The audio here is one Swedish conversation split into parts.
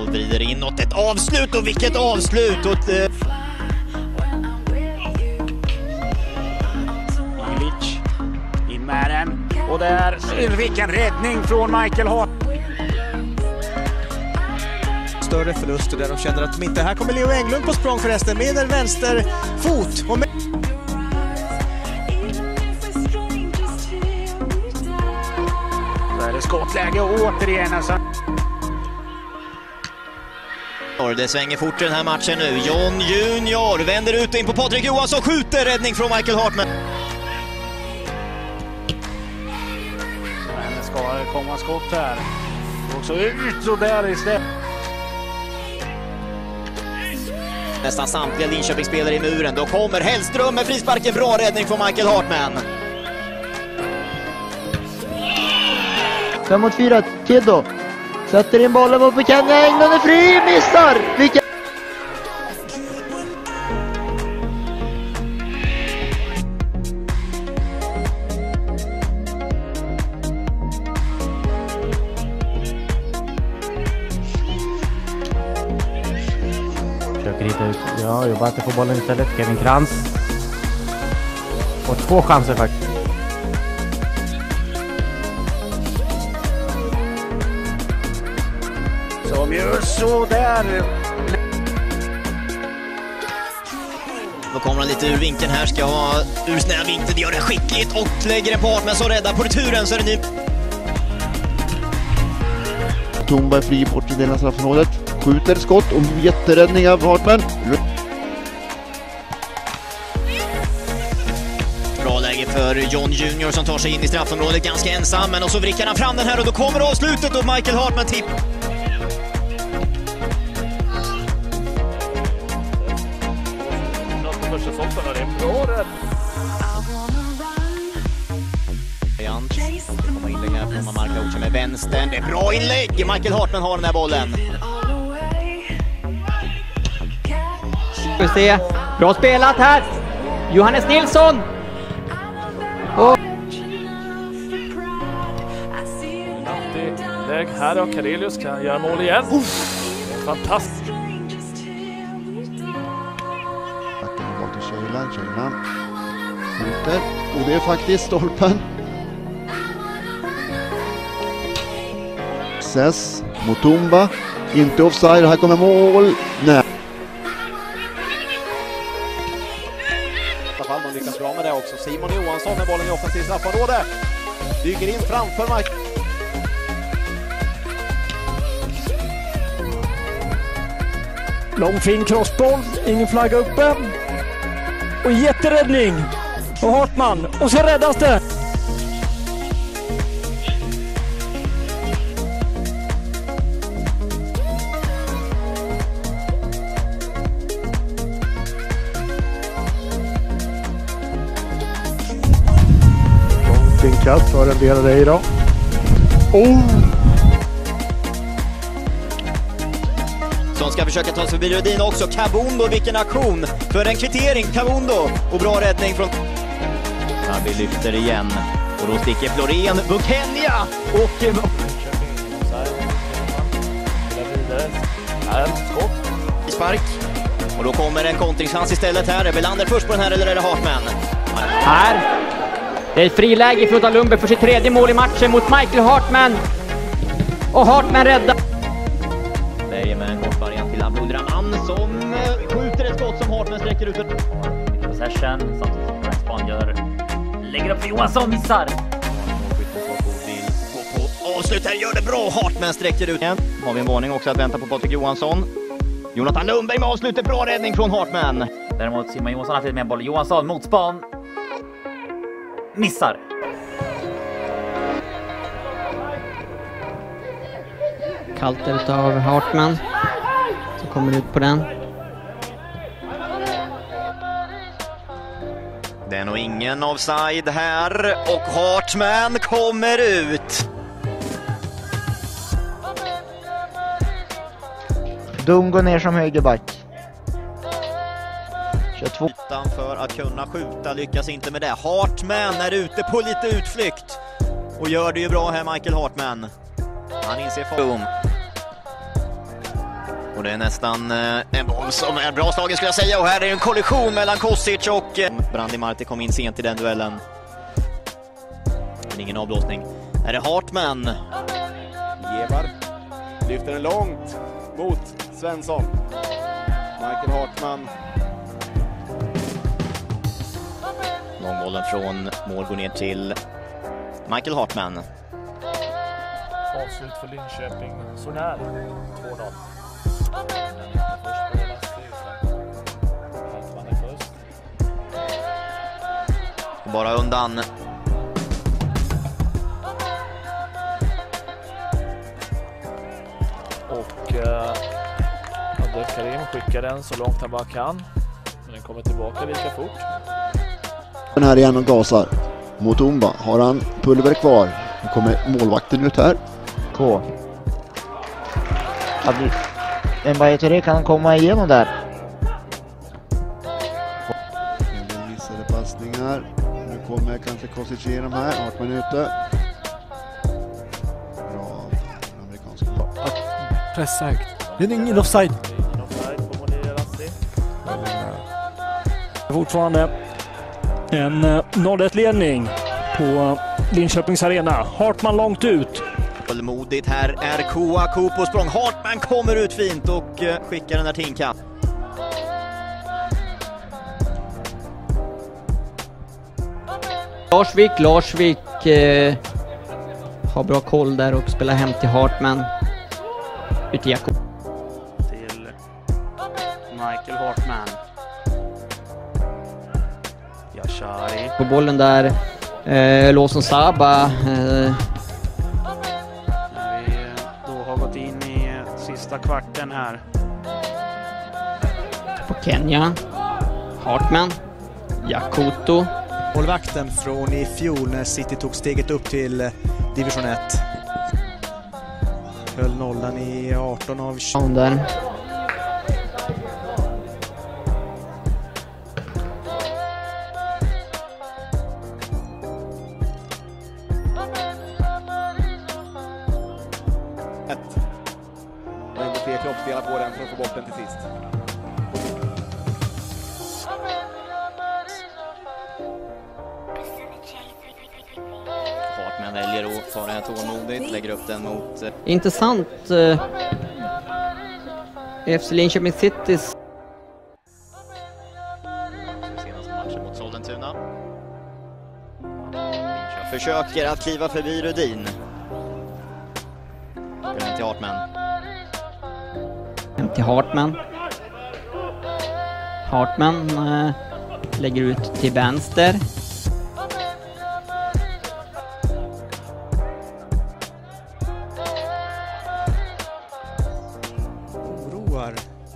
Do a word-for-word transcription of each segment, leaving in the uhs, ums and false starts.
och vrider inåt. Ett avslut, och vilket avslut! Och ett, Ilic in med den. Och där, vilken räddning från Michael Hartmann. Större förluster där de känner att de inte... Här kommer Leo Englund på språng förresten med en vänster fot. Och med... Där är skottläge återigen alltså. Det svänger fort i den här matchen nu. John Junior vänder ut in på Patrik Johansson, skjuter, räddning från Michael Hartmann. Men det ska komma skott här. Och så ut och där istället. Nästan samtliga Linköpingsspelare i muren. Då kommer Hellström med frisparken. Bra räddning från Michael Hartmann. fem mot fyra, Kiddo. Sätter in bollen mot Buchanan. Englund är fri, missar! Vilka... Försöker hitta ut. Ja, jobbar inte på bollen istället. Kevin Krantz. Och två chanser faktiskt. Som gör så där. Då kommer han lite ur vinkeln här. Ska ha ur snäv vinkel. Det gör det skickligt och lägger en på Hartmann som räddar på returen. Så är det ny. Tumba är fri bort i delen av straffområdet. Skjuter skott och jätteräddning av Hartmann. Bra läge för John Junior som tar sig in i straffområdet ganska ensam. Men och så vrickar han fram den här och då kommer avslutet och Michael Hartmann tipp. Kommer inlägg här från Marka med vänstern. Det är bra inlägg. Michael Hartmann har den här bollen. Vi se. Bra spelat här. Johannes Nilsson. Och lägg här då. Karelius kan göra mål igen. Fantastiskt. Backen bort till Kejlan. Kejlan skjuter. Och det är faktiskt stolpen. Sess mot Tumba. Inte offside. Här kommer mål. Nej. Man lyckas bra med det också. Simon Johansson med bollen i offensiv straffområde. Bygger in framför Mike. Lång fin crossboll. Ingen flagga uppe. Och jätteräddning. Och Hartmann. Och så räddas det. Kast för en del av dig då. Oh! Som ska försöka ta sig förbi Rudin också. Kabundo, vilken aktion för en kvittering. Kabundo och bra räddning från... Rabbi lyfter igen. Och då sticker Florén. Bukenja! Och... Spark. Och då kommer en kontringschans istället här. Är Belander först på den här eller är det Hartmann? här. Det är ett friläge för Lundberg för sitt tredje mål i matchen mot Michael Hartmann. Och Hartmann räddar. Det är med en kort variant till Abdulrahman som skjuter ett skott som Hartmann sträcker ut. Possession, samtidigt som Frankspan gör. Lägger upp för Johansson, missar. Avslut här, gör det bra. Hartmann sträcker ut. Har vi en varning också att vänta på Patrik Johansson. Jonathan Lundberg med avslutet, bra räddning från Hartmann. Däremot Simon Johansson har haft med boll. Johansson mot span. Missar. Kallt utav Hartmann. Så kommer ut på den. Det är nog ingen offside här. Och Hartmann kommer ut. Dum går ner som högerback. tjugotvå. Utanför att kunna skjuta, lyckas inte med det. Hartmann är ute på lite utflykt. Och gör det ju bra här, Michael Hartmann. Han inser form. det är nästan en boll som är bra slagen skulle jag säga. Och här är en kollision mellan Kosic och Brandi Marti kom in sent i den duellen. Men ingen avblåsning. Här är Hartmann. Gevar lyfter den långt mot Svensson. Michael Hartmann. Långbollen från mål går ner till Michael Hartmann. Avslut för Linköping. Så nära. två noll. Hartmann är först. Bara undan. Och eh, Abdel Karim skickar den så långt han bara kan. Men den kommer tillbaka lika fort. Den här igen och gasar. Mot Umba har han pulver kvar. Nu kommer målvakten ut här. K. En Bajetere kan komma igenom där. En del missade passningar. Nu kommer kanske Kosic igenom här. Hartmann ute. Bra. Amerikanska. Pressa högt. Det är ingen offside. Fortfarande en noll ett-ledning på Linköpings arena. Hartmann långt ut. Modigt här är Kouakou på språng. Hartmann kommer ut fint och skickar den där Tinka. Larsvik, Larsvik eh, har bra koll där och spelar hem till Hartmann. Ut till Jakob. Till Michael Hartmann. Yashari. På bollen där eh, Lawson Saba. Eh, När vi då har gått in i sista kvarten här. på Kenya. Hartmann. Jakoto. Målvakten från i fjol när City tog steget upp till division ett. Höll nollan i arton av tjugo. Där. Och ändå fler kroppsdelar på den för att få bort den till sist. Hartmann väljer att ta det här tålmodigt, lägger upp den mot... Intressant. Eh, F C Linköping City. Senaste matchen mot Sollentuna. Försöker att kliva förbi Rudin. Spelar till Hartmann. Hem till Hartmann. Hartmann eh, lägger ut till vänster. Oroar.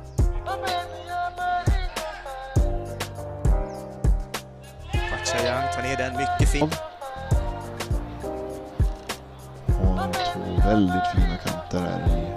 Fatshayang tar ner den mycket fint. Och två väldigt fina kanter här i.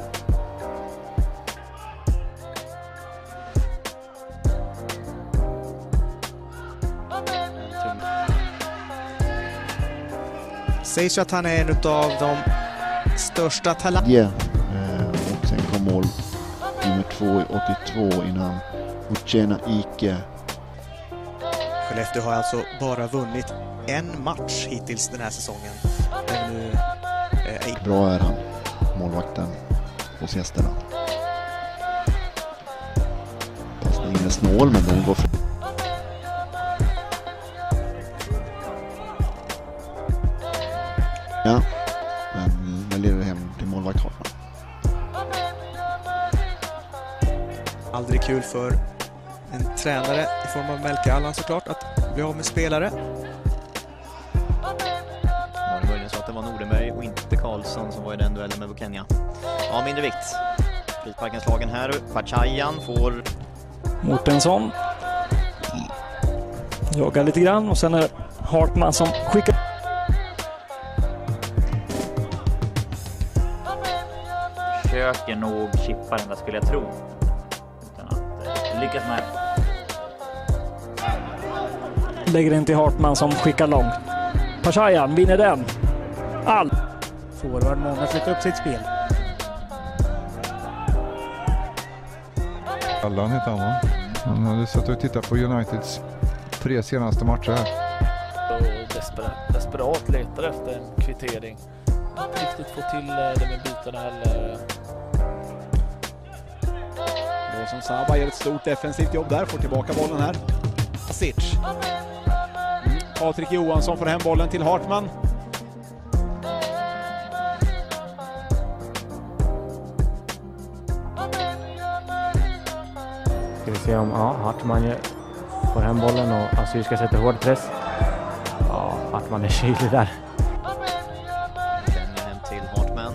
Sägs ju att han är en av de största talangerna. Yeah. Eh, och sen kom mål nummer två i åttiotvå innan Uchena Ike. Skellefteå har alltså bara vunnit en match hittills den här säsongen. Men nu, eh, Bra är han, målvakten hos gästerna. Passningen är snål men den går för... Ja, men jag leder hem till målvakt Hartmann. aldrig kul för en tränare i form av Melke Allan såklart att bli av med spelare. Var det möjligen så att det var Nordenberg och inte Karlsson som var i den duellen med Bukenya? Ja, mindre vikt. Frisparkenslagen här. Pachayan får... Mårtensson. Jagar lite grann och sen är Hartmann som skickar... Försöker nog chippa den där skulle jag tro. Utan att eh, lyckas med. Lägger den till Hartmann som skickar långt. Pachayan vinner den. All. Forward många flyttar upp sitt spel. Allan heter han, va? Han hade suttit och tittat på Uniteds tre senaste matcher här. Och desperat, desperat letar efter en kvittering. Inte riktigt få till det med bytena heller. Då som Saba gör ett stort defensivt jobb där, får tillbaka bollen här. Asic. Mm. Patrik Johansson får hem bollen till Hartmann. Ska vi se om ja, Hartmann får hem bollen och Asyr ska sätta hård press. Ja, Hartmann är kylig där. Hem till Hartmann.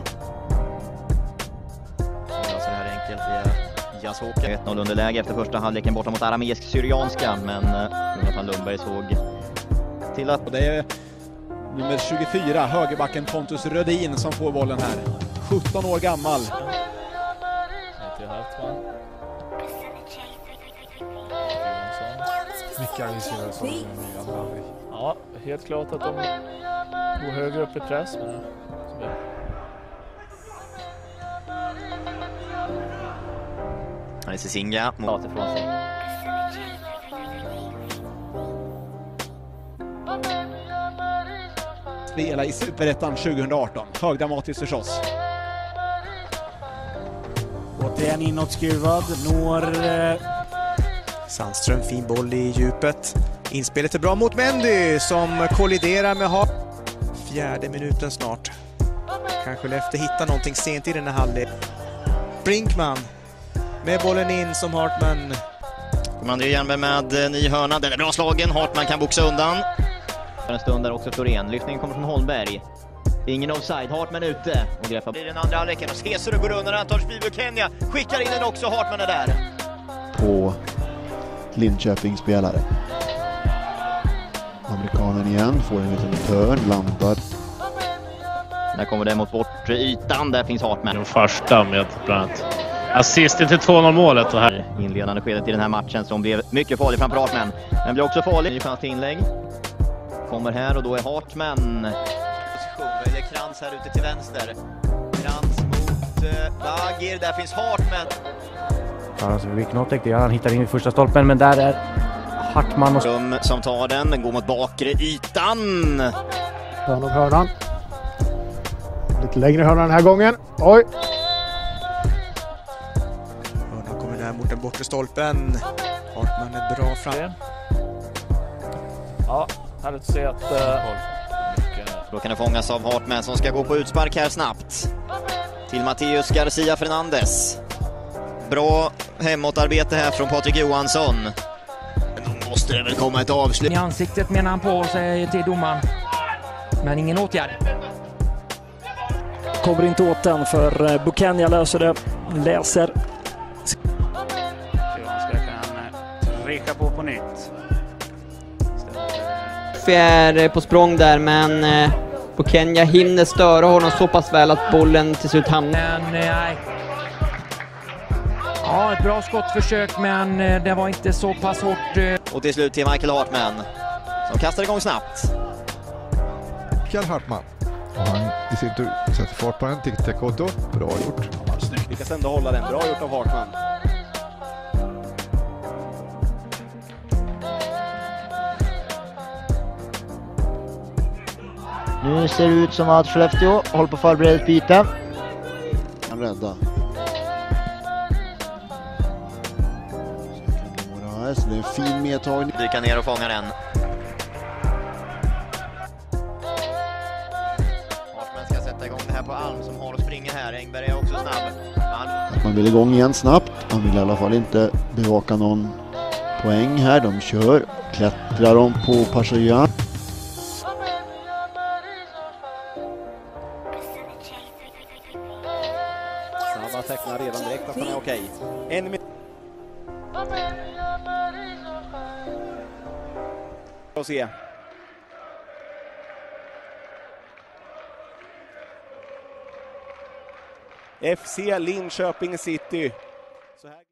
Så det här enkelt via Jasåker. ett noll underläge efter första halvleken borta mot arameisk-syrianska, men Jonathan Lundberg såg till att... Och det är nummer tjugofyra, högerbacken Pontus Rödin, som får bollen här. sjutton år gammal. Till Hartmann. Mycket aggressivare som Ja, helt klart att de går högre upp i press. Men... Han är Sisinga mot ifrån sig. Spela i Superettan tjugohundraarton. Högdramatiskt förstås. Återigen inåtskruvad. Når... Eh... Sandström, fin boll i djupet. Inspelet är bra mot Mendy som kolliderar med Hart. Fjärde minuten snart. Kanske Lefte hittar någonting sent i den här halvlek. Brinkman med bollen in som Hartmann. Kommer Jernberg med ny hörna. Den är bra slagen. Hartmann kan boxa undan. För en stund där också Florén. Lyftningen kommer från Holmberg. Ingen offside. Hartmann ute. Och greppar blir den andra halvleken. Och Cesar går undan. Han tar Spivo Kenya. Skickar in den också. Hartmann är där. På Linköping spelare. Amerikanen igen får en liten törn, landar. Där kommer det mot bortre ytan, där finns Hartmann. Den första med bland annat assisten till två noll målet. Och här. Inledande skedet i den här matchen som blev mycket farlig framför Hartmann. Men blir också farlig. Ny chans till inlägg. Kommer här och då är Hartmann. Position, väljer Krantz här ute till vänster. Krantz mot uh, Bagir, där finns Hartmann. Ja, alltså vi knåtäck det. Han hittar in i första stolpen, men där är Hartmann och... Som, som tar den, den går mot bakre ytan. Hörn och hörnan. Lite längre hörna den här gången. Oj! Hörnan kommer där mot den bortre stolpen. Hartmann är bra fram. Ja, härligt att se att... Uh... Då kan det fångas av Hartmann som ska gå på utspark här snabbt. Till Matteus Garcia Fernandes. Bra hemåtarbete här från Patrik Johansson. Nu måste det väl komma ett avslut. I ansiktet menar han på sig till domaren. Men ingen åtgärd. Kommer inte åt den för Bukenya löser det. Läser. Johanska kan reka på på nytt. Vi är på språng där, men Bukenya hinner störa honom så pass väl att bollen till slut hamnar. Men nej. Ja, ett bra skottförsök, men det var inte så pass hårt. Och till slut till Michael Hartmann som kastar igång snabbt. Michael Hartmann. Och han i sin tur sätter fart på den. Tic-tac-koto. Bra gjort. Snyggt, lyckas ändå hålla den. Bra gjort av Hartmann. Nu ser det ut som att Skellefteå håller på att förbereda ett byte. Han rädda. Så det är en fin medtagning. Dyka ner och fånga den. Hartmann ska sätta igång det här på Alm som har att springa här. Engberg är också snabb. Han... Att man vill igång igen snabbt. Han vill i alla fall inte bevaka någon poäng här. De kör. Klättrar de på Passagian. Snabba tecknar redan direkt att han är okej. En minut. Och se. F C Linköping City. Så här...